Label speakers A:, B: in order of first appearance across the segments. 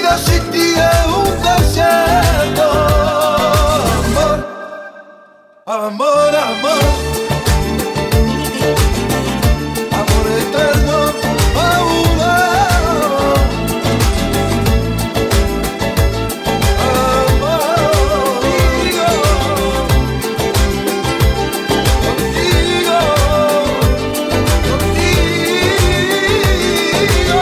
A: sin ti es un desierto. Amor, amor, amor eterno, fabuloso. Amor, contigo, contigo, contigo.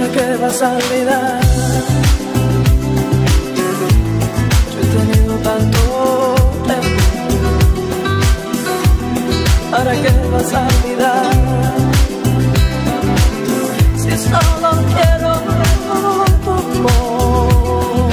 B: qué vas a olvidar? Yo he tenido tanto tiempo. ¿Para qué vas a olvidar? Si solo quiero tu amor.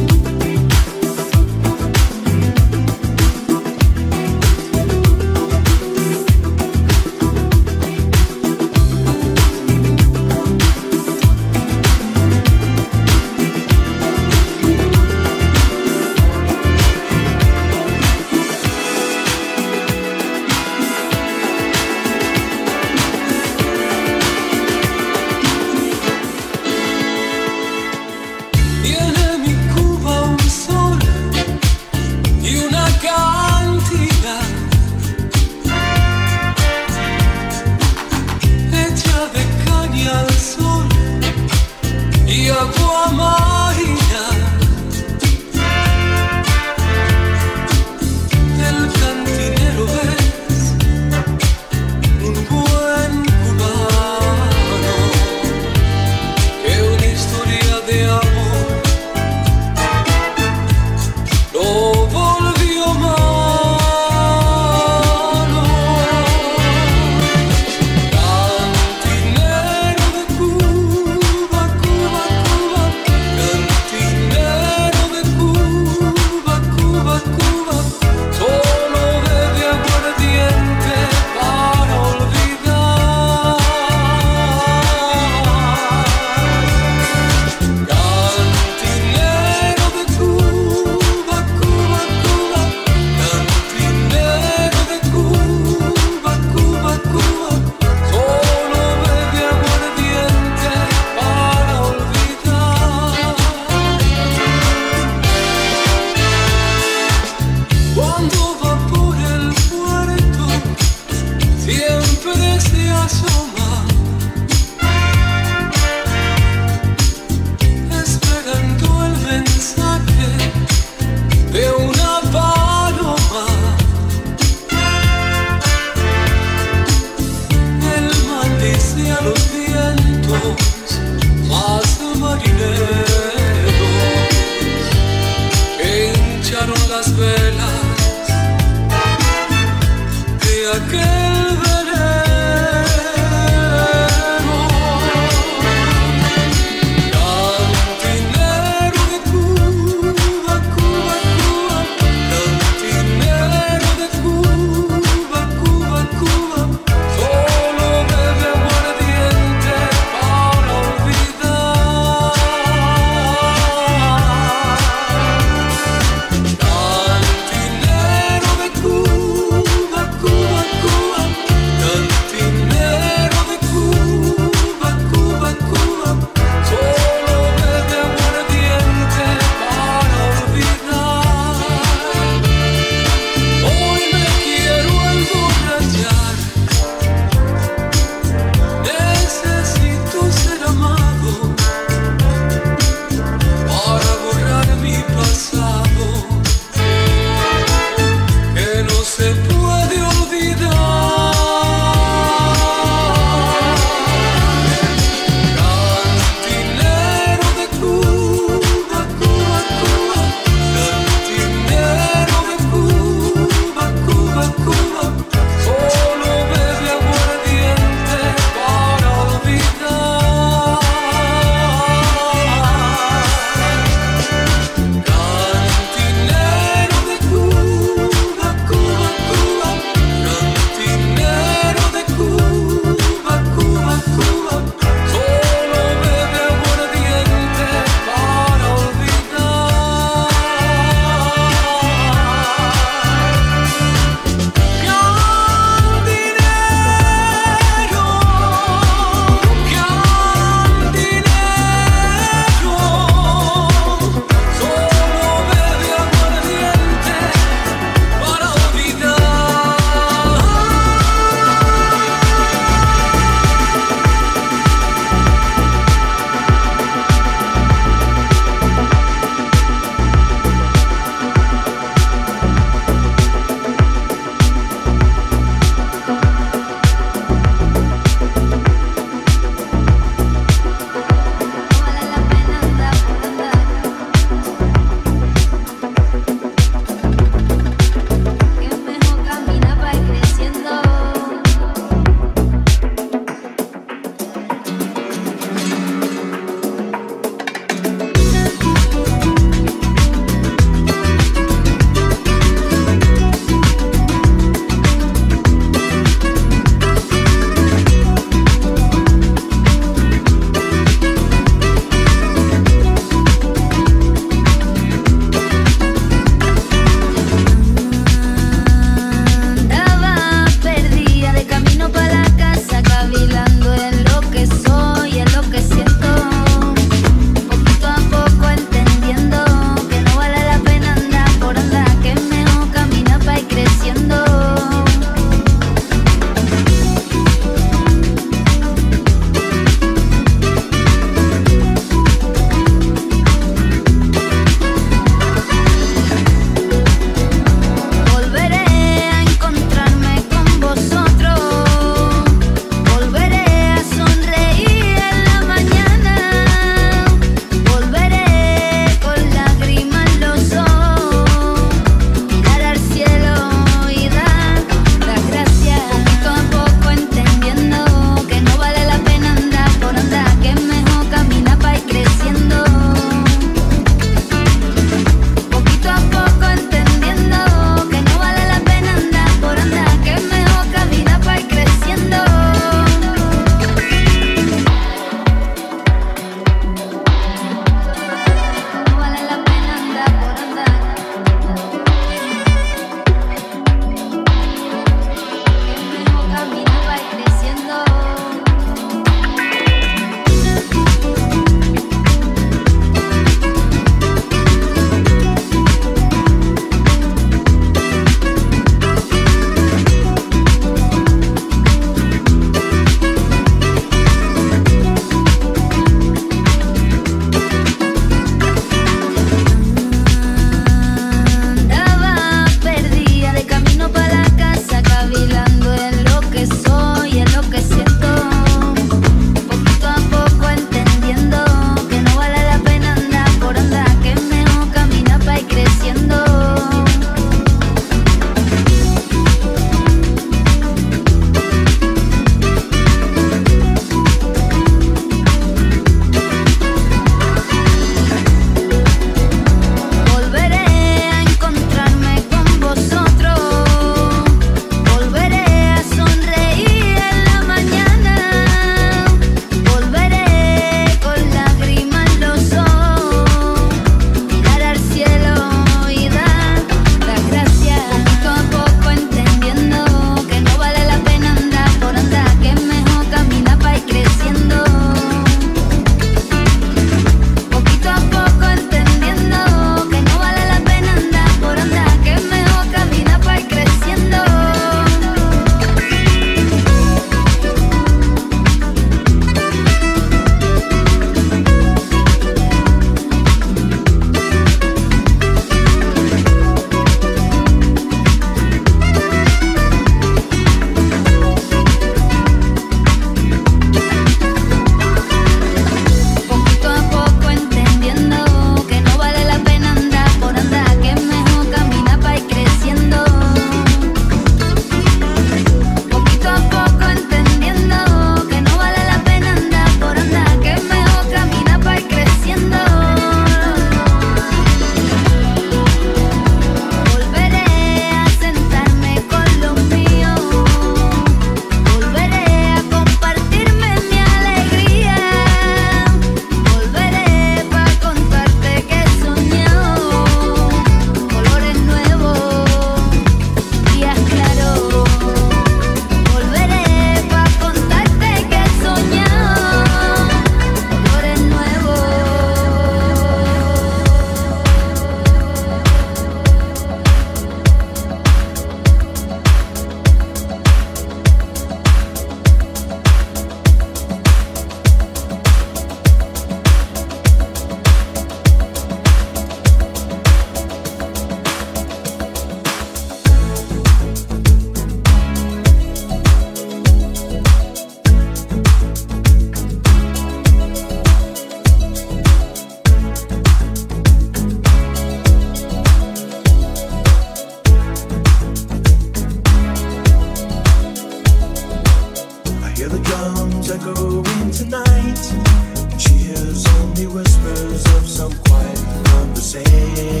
C: drums echoing tonight. She hears only whispers of some quiet conversation.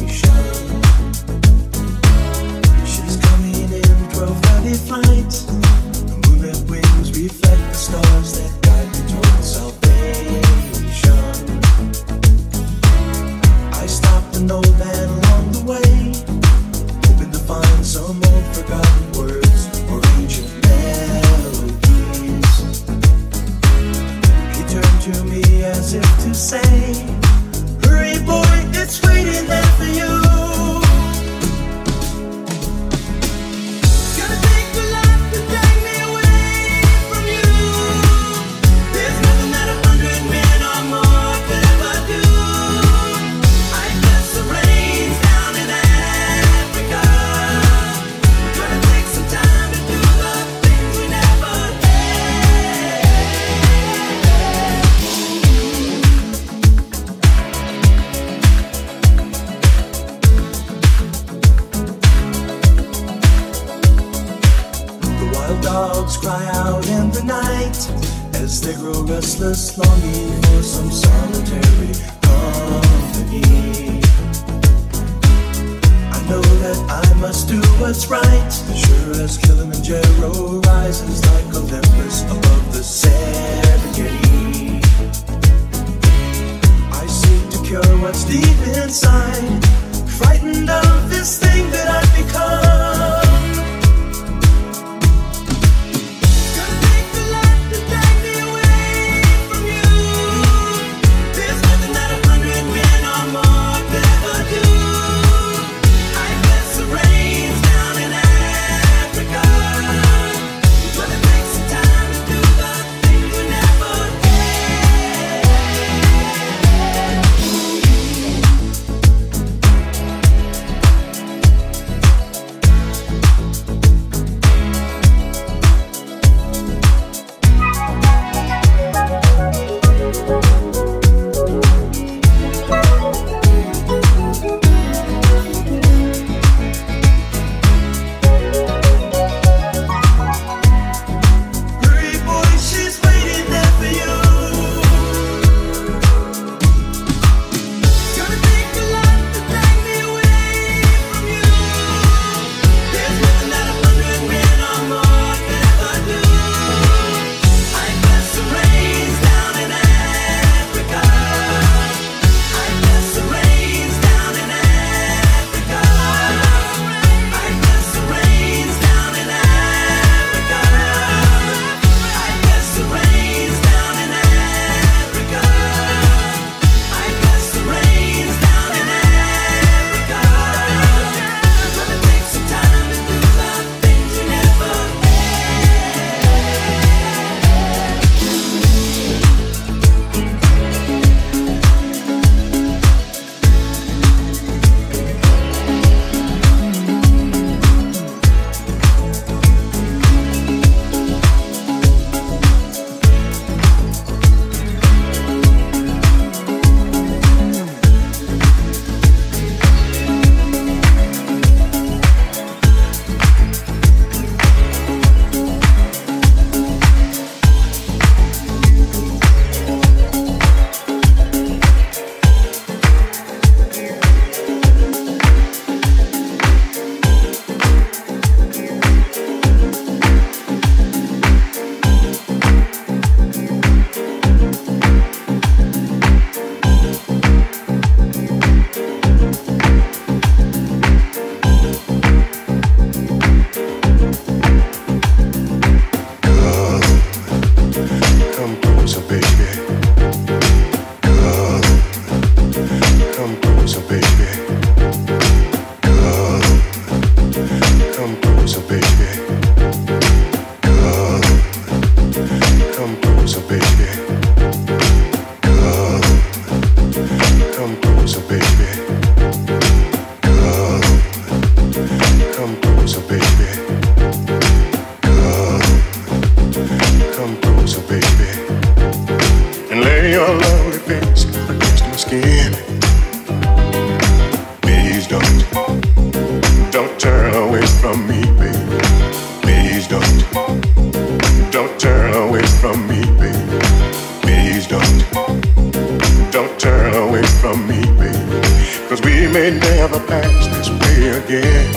C: She's coming in 12:30 flight. The moonlit wings reflect the stars that guide me towards salvation. I stopped an old man along the way, hoping to find some old forgotten words or ancient melodies. He turned to me as if to say, hurry boy, it's waiting there for you. Gonna take a lot to drag me away from you. There's nothing that 100 men or more could ever do. I guess the rain's down in Africa. Gonna take some time to do the things we never did. The wild dogs cry out in the night as they grow restless, longing for some solitary company. I know that I must do what's right, sure as Kilimanjaro rises like Olympus above the Serengeti. I seek to cure what's deep inside, frightened of this thing that I've become. Gonna take a lot to drag me away from you. There's nothing that 100 men or more could ever do. I guess the rain's down in Africa. Gonna take some time to do the things we never did. Hurry boy, she's waiting there for you. Gonna take a lot to drag me away from you. There's nothing that 100 men or more could ever do. I guess the rain's down in Africa. I guess the rain's down in Africa. I guess the rain's down in Africa. I guess the rain's down in Africa. I guess the rain's down in Africa. Gonna take some time to do the things we never come closer, baby. Come closer, baby. Come closer, baby. Come closer, baby. Come closer, baby. Come closer, baby. Come closer, baby. And lay your
D: never pass this way again.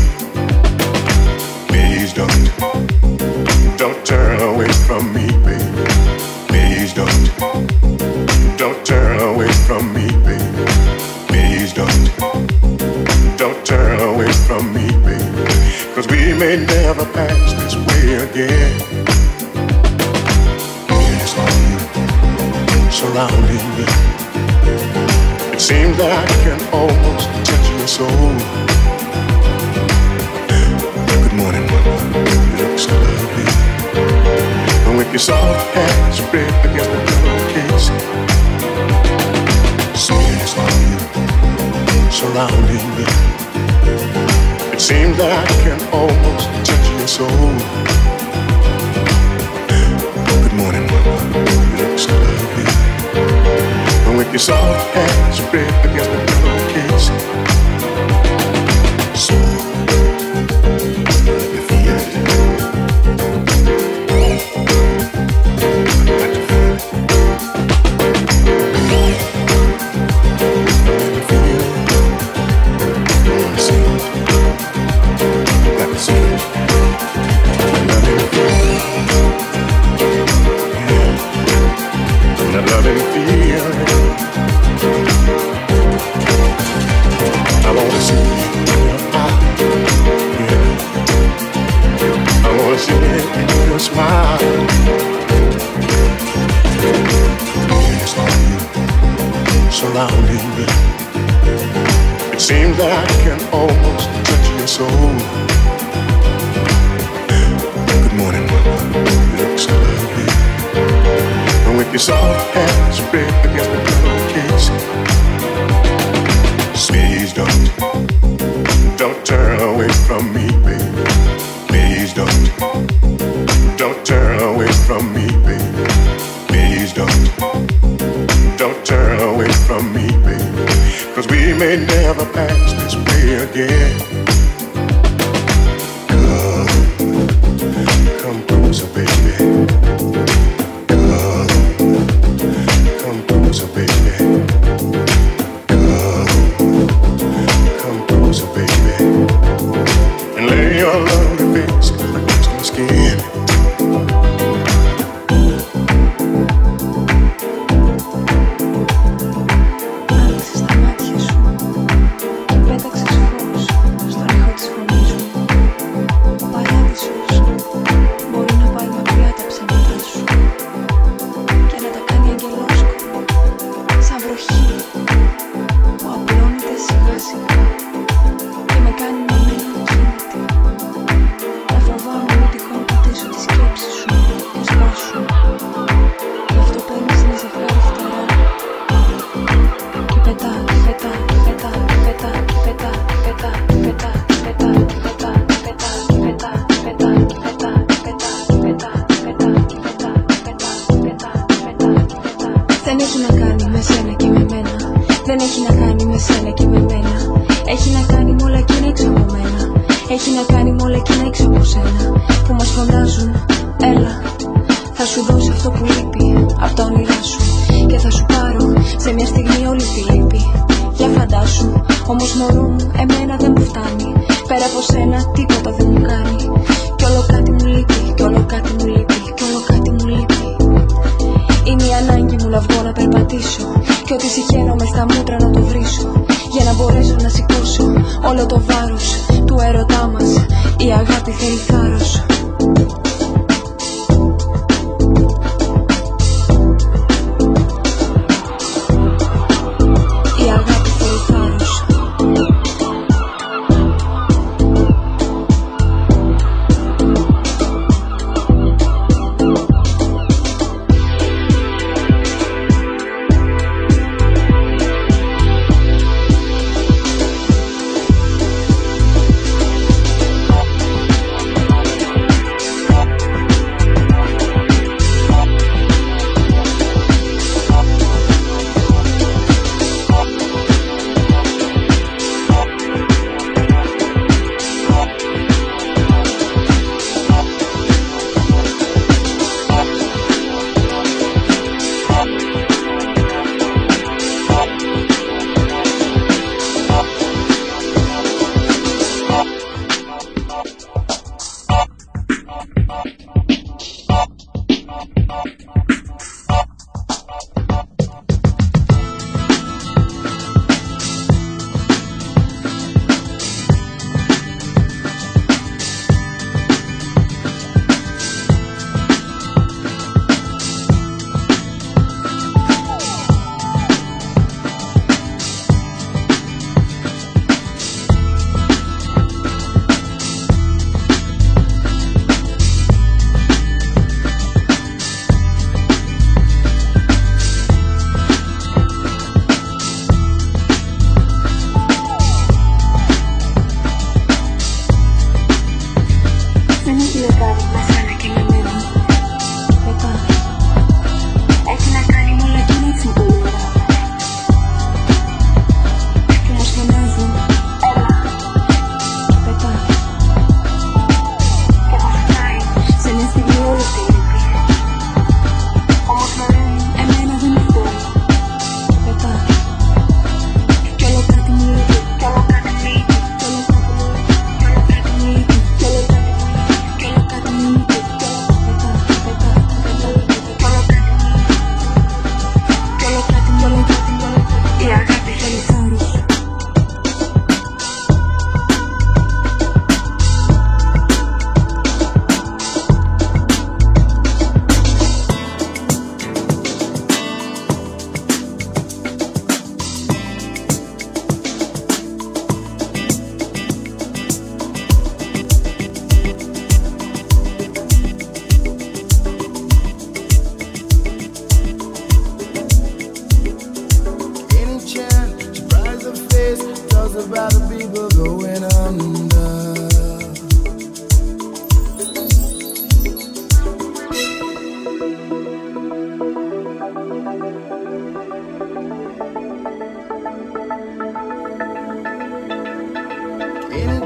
D: Please don't turn away from me, baby. Please don't turn away from me, baby. Please don't turn away from me, baby. 'Cause we may never pass this way again. Yes, you surrounding me. It seems that I can almost touch your soul. Good morning, mama. You look so lovely. And with your soft hands spread against the pillowcase, sweetest on you, surrounding me. It seems that I can almost touch your soul. Good morning, mama. You look so lovely. And with your soft hands spread against the pillowcase, so let me feel it. Let me feel it. Let me feel it. I wanna see it. Let me see it. Let me feel it. Yeah. Let me feel it. I wanna see it in your eyes, yeah. I wanna see it in your smile. Yes, on you, surrounding me. It seems that I can almost touch your soul. Good morning, mama. You look so lovely. And with your soft hands spread against the pillowcase, please don't turn away from me, baby. Please don't turn away from me, baby. Please don't turn away from me, baby. 'Cause we may never pass this way again. Come closer, baby. Come closer, baby. Come closer, baby. And lay your lovely face against my skin.
E: Άνοιξες τα μάτια σου και πέταξες φως στον ήχο της φωνής μου. Ο παράδεισος μπορεί να πάρει μακριά τα ψέματά σου και να τα κάνει αγγελόσκοπο, σαν βροχή που απλώνεται σιγά σιγά και με κάνει να μένω ακίνητη. Να φοβάμαι ότι τυχόν πατήσω τη σκέψη σου και σπάσου. Γι' αυτό παίρνεις ένα ζευγάρι φτερά και πετά, πετά, πετά, πετά, πετά, πετά, πετά, πετά, πετά, πετά, πετά, πετά, πετά, πετά, πετά, πετά, πετά. Δεν έχει να κάνει με σένα και με μένα. Δεν έχει να κάνει με σένα και με μένα. Έχει να κάνει με όλα εκείνα έξω από μένα. Έχει να κάνει με όλα εκείνα έξω από σένα που μας φωνάζουν. Έλα, θα σου δώσω αυτό που λείπει απ' τα όνειρά σου και θα σου πάρω σε μια στιγμή όλη τη λύπη. Για φαντάσου, όμως μωρό μου, εμένα δεν μου φτάνει. Πέρα από σένα τίποτα δεν μου κάνει. Κι όλο κάτι μου λείπει, κι όλο κάτι μου λείπει, κι όλο κάτι μου λείπει. Είναι η ανάγκη μου να βγω να περπατήσω κι ό,τι συχαίνω μες στα μούτρα να το βρίσω, για να μπορέσω να σηκώσω όλο το βάρος του έρωτά μας. Η αγάπη θέλει θάρρος. Η αγάπη θέλει θάρρος.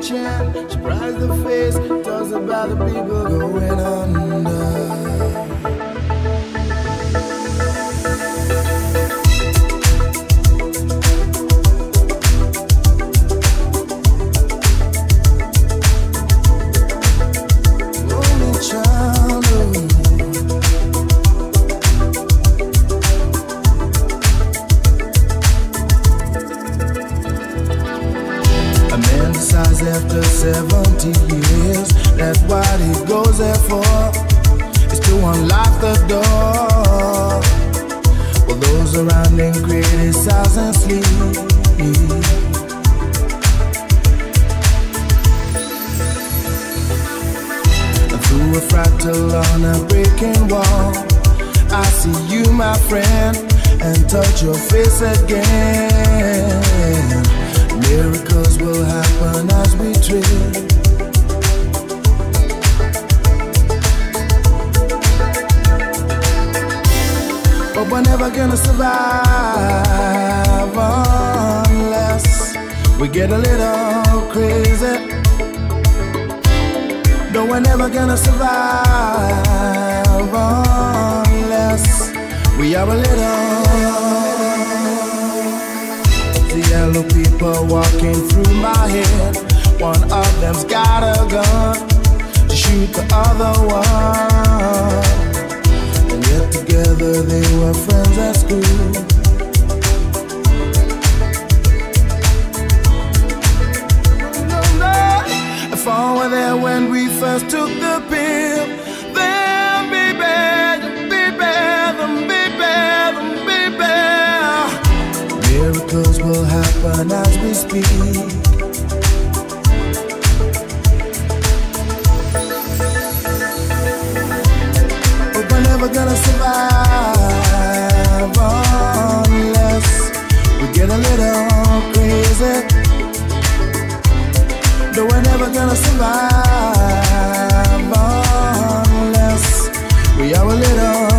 A: chin, surprise the face, tells about the people going under. After 70 years, that's what he goes there for, is to unlock the door. While those around him criticize and sleep. And through a fractal on a breaking wall, I see you, my friend, and touch your face again. Miracles will happen as we dream. But we're never gonna survive unless we get a little crazy. No, we're never gonna survive unless we are a little. Yellow people walking through my head. One of them's got a gun to shoot the other one. And yet together they were friends at school. No, if I were there when we first took the pill, then be bad, be bad, be bad, be bad. Miracles will happen as we speak. But we're never gonna survive unless we get a little crazy. No, we're never gonna survive unless we are a little.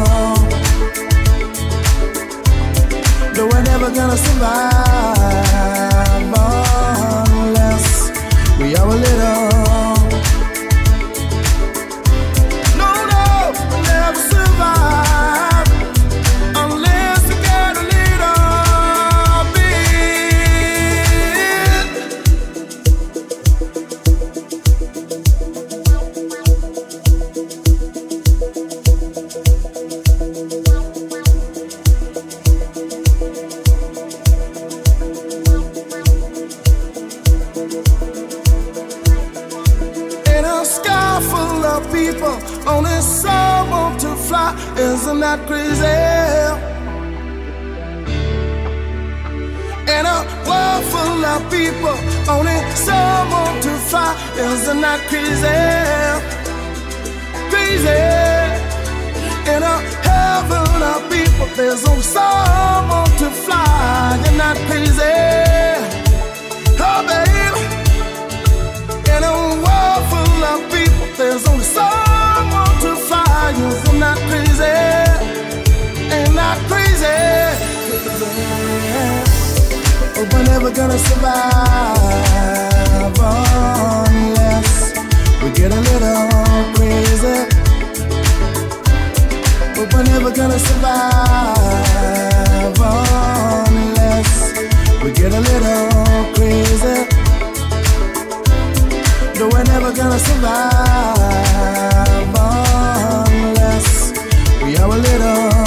A: No, we're never gonna survive unless we are a little. No, no, we'll never survive unless we get a little bit. Full of people, only some want to fly. Isn't that crazy? In a world full of people, only some want to fly. Isn't that crazy? Crazy. In a heaven of people, there's only some want to fly. Isn't that crazy? Oh, baby. In a world full of people, there's only someone to fly. Isn't that crazy? Ain't that crazy? But we're never gonna survive unless we get a little crazy. But we're never gonna survive unless we get a little crazy. No, we're never gonna survive unless we are a little.